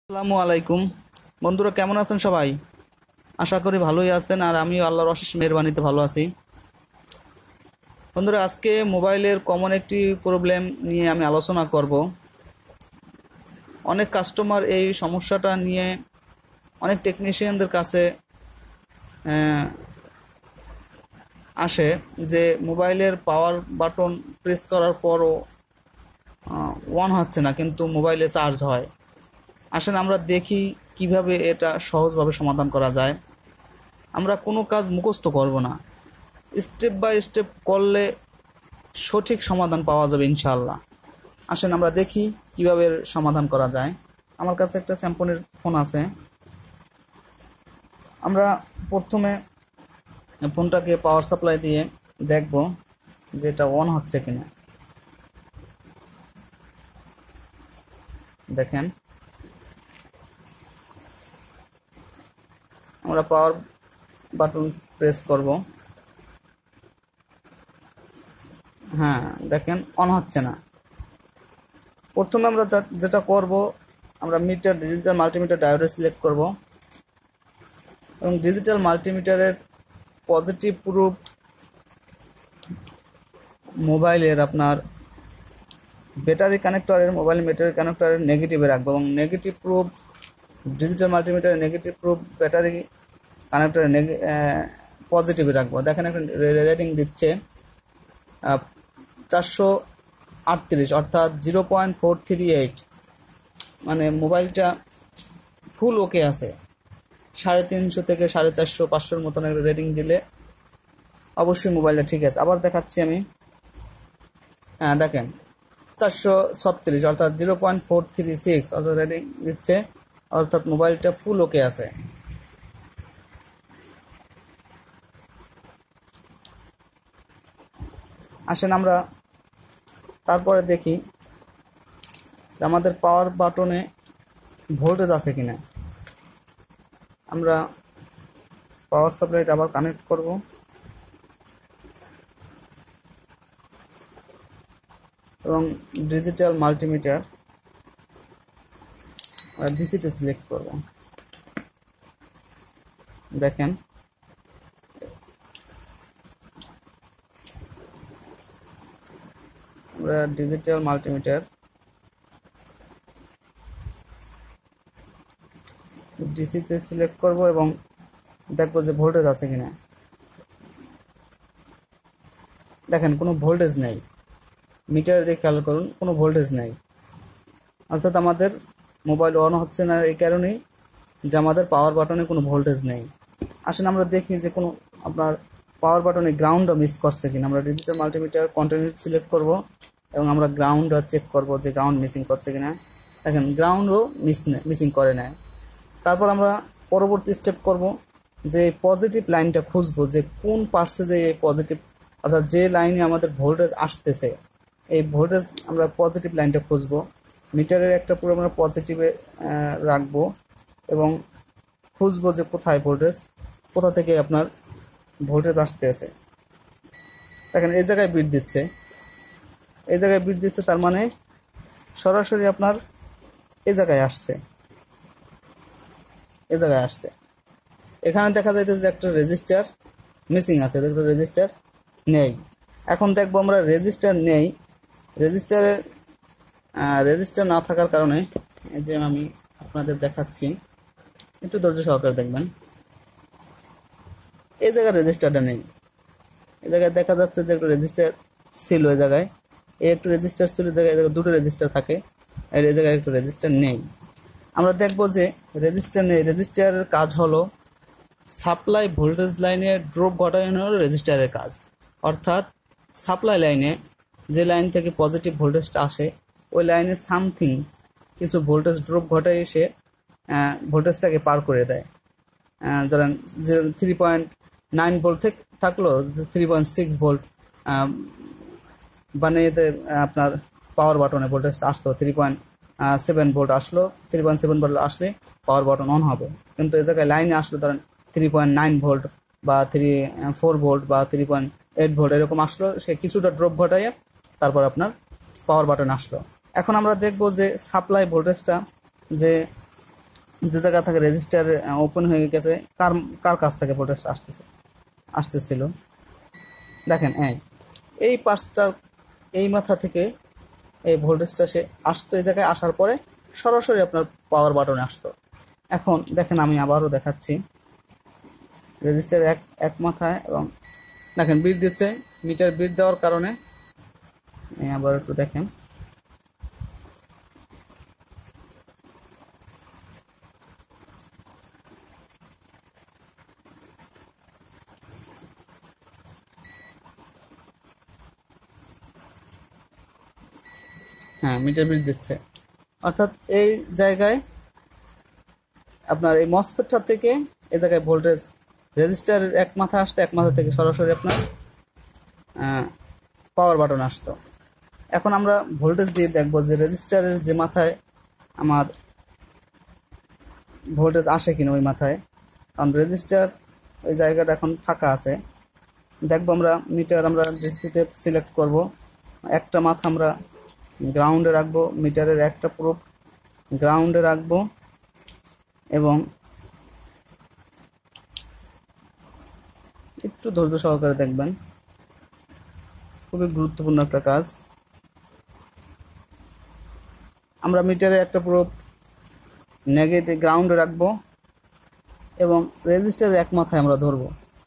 আসসালামু আলাইকুম বন্ধুরা, কেমন আছেন সবাই? আশা করি ভালোই আছেন, আর আমিও আল্লাহর অশেষ মেহেরবানিতে ভালো আছি। বন্ধুরা, আজকে মোবাইলের কমন একটি প্রবলেম নিয়ে আমি আলোচনা করব। অনেক কাস্টমার এই সমস্যাটা নিয়ে অনেক টেকনিশিয়ানদের কাছে আহ, আসে যে মোবাইলের পাওয়ার বাটন প্রেস করার পরও অন হচ্ছে না, কিন্তু মোবাইলে চার্জ হয়। আসেন আমরা দেখি কিভাবে এটা সহজভাবে সমাধান করা যায়। আমরা কোনো কাজ মুখস্থ করব না, স্টেপ বাই স্টেপ করলে সঠিক সমাধান পাওয়া যাবে ইনশাআল্লাহ। আসেন আমরা দেখি কিভাবে এর সমাধান করা যায়। আমার কাছে একটা স্যামসংয়ের ফোন আছে। আমরা প্রথমে ফোনটাকে পাওয়ার সাপ্লাই দিয়ে দেখব যে এটা অন হচ্ছে কিনা। দেখেন, আমরা পাওয়ার বাটন প্রেস করব। হ্যাঁ, দেখেন অন হচ্ছে না। প্রথমে আমরা যেটা করব, আমরা meter digital multimeter diode select করব এবং ডিজিটাল মাল্টিমিটারের পজিটিভ প্রুফ মোবাইলের আপনার ব্যাটারি কানেক্টরের নেগেটিভে রাখবো এবং নেগেটিভ প্রুফ ডিজিটাল মাল্টিমিটারের নেগেটিভ প্রুফ ব্যাটারি কানেক্টরের পজিটিভে রাখবো। দেখেন এখন রেটিং দিচ্ছে 438, অর্থাৎ 0.438, মানে মোবাইলটা ফুল ওকে আছে। 350 থেকে 450, 500 মতন একটা রেটিং দিলে অবশ্যই মোবাইলটা ঠিক আছে। আবার দেখাচ্ছি আমি। হ্যাঁ, দেখেন 436, অর্থাৎ 0.436, অর্থাৎ রেটিং দিচ্ছে, অর্থাৎ মোবাইলটা ফুল ওকে আছে। আসেন আমরা তারপরে দেখি যে আমাদের পাওয়ার বাটনে ভোল্টেজ আছে কিনা। আমরা পাওয়ার সাপ্লাইটা আবার কানেক্ট করব এবং ডিজিটাল মাল্টিমিটার ডিসিতে সিলেক্ট করব। দেখেন আমরা ডিজিটাল মাল্টিমিটার ডিসিতে সিলেক্ট করব এবং দেখবো যে ভোল্টেজ আছে কিনা। দেখেন কোনো ভোল্টেজ নেই, মিটার দিয়ে খেয়াল করুন, কোনো ভোল্টেজ নেই। অর্থাৎ আমাদের মোবাইল অন হচ্ছে না এই কারণেই যে আমাদের পাওয়ার বাটনে কোনো ভোল্টেজ নেই। আসেন আমরা দেখি যে কোনো আপনার পাওয়ার বাটনে গ্রাউন্ডও মিস করছে কিনা। আমরা ডিজিটাল মাল্টিমিটার কন্টিনিউ সিলেক্ট করব এবং আমরা গ্রাউন্ড চেক করব যে গ্রাউন্ড মিসিং করছে কিনা। দেখেন গ্রাউন্ডও মিসিং করে নেয়। তারপর আমরা পরবর্তী স্টেপ করব যে পজিটিভ লাইনটা খুঁজবো, যে কোন পার্সে যে পজিটিভ, অর্থাৎ যে লাইনে আমাদের ভোল্টেজ আসতেছে এই ভোল্টেজ আমরা পজিটিভ লাইনটা খুঁজবো। মিটারের একটা পুরো আমরা পজিটিভে রাখবো এবং খুঁজবো যে কোথায় ভোল্টেজ, কোথা থেকে আপনার ভোল্টেজ আসতেছে। দেখেন এই জায়গায় বিট দিচ্ছে, এই জায়গায় বিট দিচ্ছে, তার মানে সরাসরি আপনার এই জায়গায় আসছে, এই জায়গায় আসছে। এখানে দেখা যাইতেছে যে একটা রেজিস্টার মিসিং আছে, একটা রেজিস্টার নেই। এখন দেখবো আমরা রেজিস্টার নেই, রেজিস্টার না থাকার কারণে এই যে আমি আপনাদের দেখাচ্ছি, একটু ধৈর্য সহকারে দেখবেন। এই জায়গায় রেজিস্টারটা নেই, এই জায়গায় দেখা যাচ্ছে যে একটা রেজিস্টার ছিল, এই জায়গায় এই একটা রেজিস্টার ছিল, এই জায়গায় দুটো রেজিস্টার থাকে, আর এই জায়গায় একটা রেজিস্টার নেই। আমরা দেখবো যে রেজিস্টার নেই। রেজিস্টারের কাজ হলো সাপ্লাই ভোল্টেজ লাইনে ড্রপ ঘটানো রেজিস্টারের কাজ। অর্থাৎ সাপ্লাই লাইনে যে লাইন থেকে পজিটিভ ভোল্টেজটা আসে ওই লাইনে সামথিং কিছু ভোল্টেজ ড্রপ ঘটায় এসে ভোল্টেজটাকে পার করে দেয়। ধরেন যে 3.9 ভোল্ট থেকে থাকলো 3.6 ভোল্ট বানিয়ে আপনার পাওয়ার বাটনে ভোল্টেজটা আসলো 3.7 ভোল্ট আসলো, 3.7 ভোল্ট আসলে পাওয়ার বাটন অন হবে। কিন্তু এই জায়গায় লাইনে আসলো ধরেন 3.9 ভোল্ট বা 4 ভোল্ট বা 3.8 ভোল্ট এরকম আসলো, সে কিছুটা ড্রপ ঘটাইয়ে তারপর আপনার পাওয়ার বাটন আসলো। এখন আমরা দেখব যে সাপ্লাই ভোল্টেজটা যে যে জায়গা থেকে রেজিস্টার ওপেন হয়ে গেছে, কার কার কাছ থেকে ভোল্টেজ আসতেছিল। দেখেন এই পার্টসটার এই মাথা থেকে এই ভোল্টেজটা সে আসতো, এই জায়গায় আসার পরে সরাসরি আপনার পাওয়ার বাটনে আসতো। এখন দেখেন আমি আবারও দেখাচ্ছি, রেজিস্টার এক মাথায়, এবং দেখেন বিট দিচ্ছে, মিটার বিট দেওয়ার কারণে আবার একটু দেখেন, হ্যাঁ মিটার বিট দিচ্ছে। অর্থাৎ এই জায়গায় আপনার এই মসফেটটা থেকে এই জায়গায় ভোল্টেজ রেজিস্টারের এক মাথা আসতো, এক মাথা থেকে সরাসরি আপনার পাওয়ার বাটন আসতো। এখন আমরা ভোল্টেজ দিয়ে দেখবো যে রেজিস্টারের যে মাথায় আমার ভোল্টেজ আসে কিনা ওই মাথায়, কারণ রেজিস্টার ওই জায়গাটা এখন ফাঁকা আছে। দেখবো আমরা মিটার, আমরা ডিসি টেপ সিলেক্ট করব, একটা মাথা আমরা গ্রাউন্ডে রাখবো, মিটারের একটা পুরো গ্রাউন্ডে রাখবো, এবং একটু ধৈর্য সহকারে দেখবেন, খুবই গুরুত্বপূর্ণ একটা কাজ। আমরা মিটারে একটা পুরো নেগেটিভ গ্রাউন্ডে রাখবো এবং রেজিস্টারের এক মাথায় আমরা ধরবো।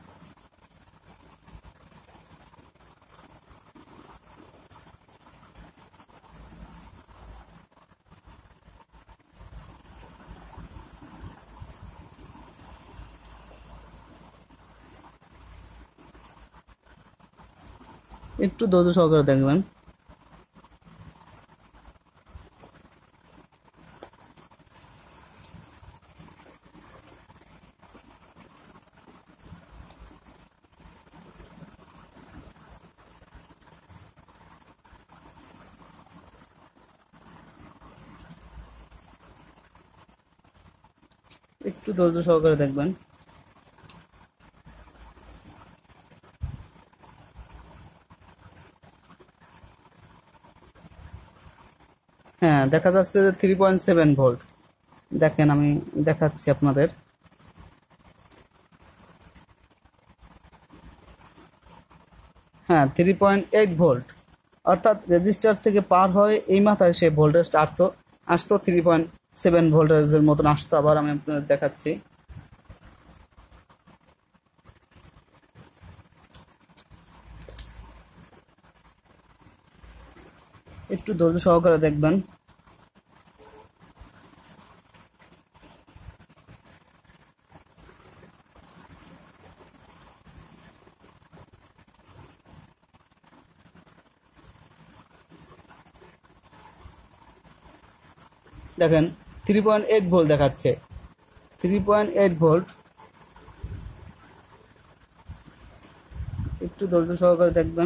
একটু ধৈর্য সহকারে দেখবেন। একটু ধৈর্য সহকারে দেখবেন। হ্যাঁ, দেখা যাচ্ছে যে 3.7 ভোল্ট। দেখেন আমি দেখাচ্ছি আপনাদের, হ্যাঁ 3.8 ভোল্ট। অর্থাৎ রেজিস্টার থেকে পার হয়ে এই মাথায় সেই ভোল্টেজটা আসতো 3.7 ভোল্টেজের মতন আসতো। আবার আমি আপনাদের দেখাচ্ছি, একটু ধৈর্য সহকারে দেখবেন। দেখেন 3.8 ভোল্ট দেখাচ্ছে, 3.8 ভোল্ট। একটু ধৈর্য সহকারে দেখবেন,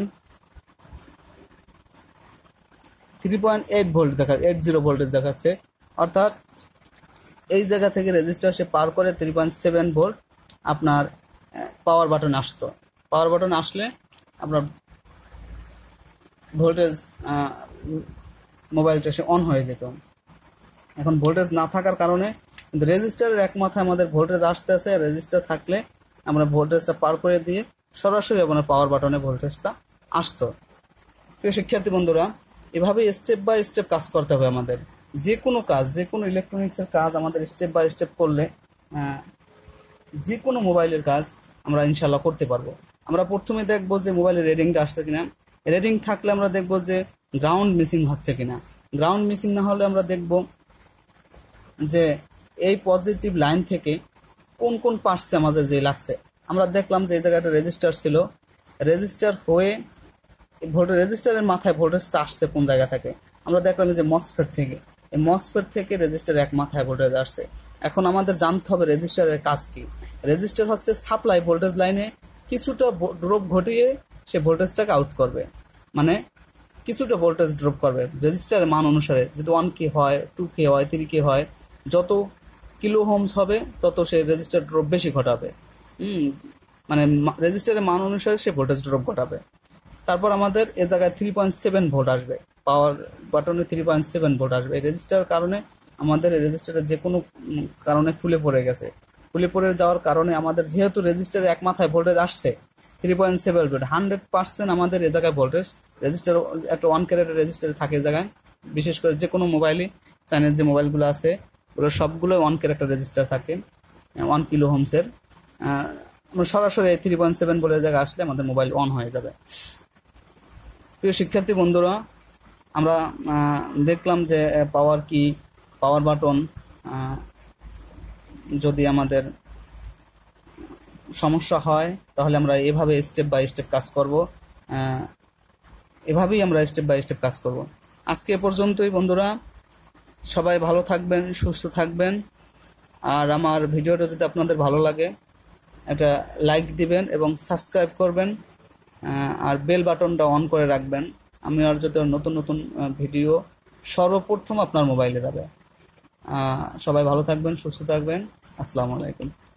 3.8 ভোল্ট 80 ভোল্টেজ দেখাচ্ছে। অর্থাৎ এই জায়গা থেকে রেজিস্টার সে পার করে 3.7 ভোল্ট আপনার পাওয়ার বাটন আসতো। পাওয়ার বাটন আসলে আপনার ভোল্টেজ মোবাইলটা সে অন হয়ে যেত। এখন ভোল্টেজ না থাকার কারণে কিন্তু রেজিস্টারের এক মাথায় আমাদের ভোল্টেজ আসতে আছে, রেজিস্টার থাকলে আমরা ভোল্টেজটা পার করে দিয়ে সরাসরি আপনার পাওয়ার বাটনে ভোল্টেজটা আসতো। প্রিয় শিক্ষার্থী বন্ধুরা, এভাবে স্টেপ বাই স্টেপ কাজ করতে হবে আমাদের। যে কোনো কাজ, যে কোনো ইলেকট্রনিক্সের কাজ আমাদের স্টেপ বাই স্টেপ করলে যে কোনো মোবাইলের কাজ আমরা ইনশাল্লাহ করতে পারবো। আমরা প্রথমে দেখবো যে মোবাইলের রেডিংটা আসছে কিনা। রেডিং থাকলে আমরা দেখবো যে গ্রাউন্ড মিসিং হচ্ছে কিনা। গ্রাউন্ড মিসিং না হলে আমরা দেখবো যে এই পজিটিভ লাইন থেকে কোন কোন পার্টসে আমাদের যে লাগছে। আমরা দেখলাম যে এই জায়গাটা রেজিস্টার ছিল, রেজিস্টার হয়ে ভোল্টেজ রেজিস্টারের মাথায় ভোল্টেজটা আসছে কোন জায়গা থেকে। আমরা দেখলাম যে মসফেট থেকে, এই মসফেট থেকে রেজিস্টার এক মাথায় ভোল্টেজ আসছে। এখন আমাদের জানতে হবে রেজিস্টারের কাজ কি। রেজিস্টার হচ্ছে সাপ্লাই ভোল্টেজ লাইনে কিছুটা ড্রপ ঘটিয়ে সে ভোল্টেজটাকে আউট করবে, মানে কিছুটা ভোল্টেজ ড্রপ করবে রেজিস্টারের মান অনুসারে। যদি 1K হয়, 2K হয়, 3K হয়, যত কিলো হোমস হবে তত সে রেজিস্টার ড্রপ বেশি ঘটাবে। মানে রেজিস্টারের মান অনুসারে সে ভোল্টেজ ড্রপ ঘটাবে। তারপর আমাদের এ জায়গায় 3.7 ভোল্ট আসবে, পাওয়ার বাটনে 3.7 ভোল্ট আসবে। এই রেজিস্টার কারণে আমাদের রেজিস্টারে যে কোনো কারণে খুলে পড়ে গেছে, খুলে পড়ে যাওয়ার কারণে আমাদের যেহেতু রেজিস্টারে এক মাথায় ভোল্টেজ আসছে 3.7 100% আমাদের এ জায়গায় ভোল্টেজ রেজিস্টার একটা 1 ক্যারেটের রেজিস্টারে থাকে এ জায়গায়। বিশেষ করে যে কোনো মোবাইলই, চাইনিজ যে মোবাইলগুলো আছে ওগুলো সবগুলো 1 ক্যারেক্টার রেজিস্টার থাকে 1 কিলো হোমসের। আমরা সরাসরি 3.7 বলে জায়গায় আসলে আমাদের মোবাইল অন হয়ে যাবে। প্রিয় শিক্ষার্থী বন্ধুরা, আমরা দেখলাম যে পাওয়ার কি, পাওয়ার বাটন যদি আমাদের সমস্যা হয় তাহলে আমরা এভাবে স্টেপ বাই স্টেপ কাজ করব, এভাবেই আমরা স্টেপ বাই স্টেপ কাজ করব। আজকে এ পর্যন্তই বন্ধুরা, সবাই ভালো থাকবেন, সুস্থ থাকবেন। আর আমার ভিডিওটা যদি আপনাদের ভালো লাগে একটা লাইক দিবেন এবং সাবস্ক্রাইব করবেন, আর বেল বাটনটা অন করে রাখবেন। আমি আর যত নতুন নতুন ভিডিও সর্বপ্রথম আপনার মোবাইলে যাবে। সবাই ভালো থাকবেন, সুস্থ থাকবেন। আসসালামু আলাইকুম।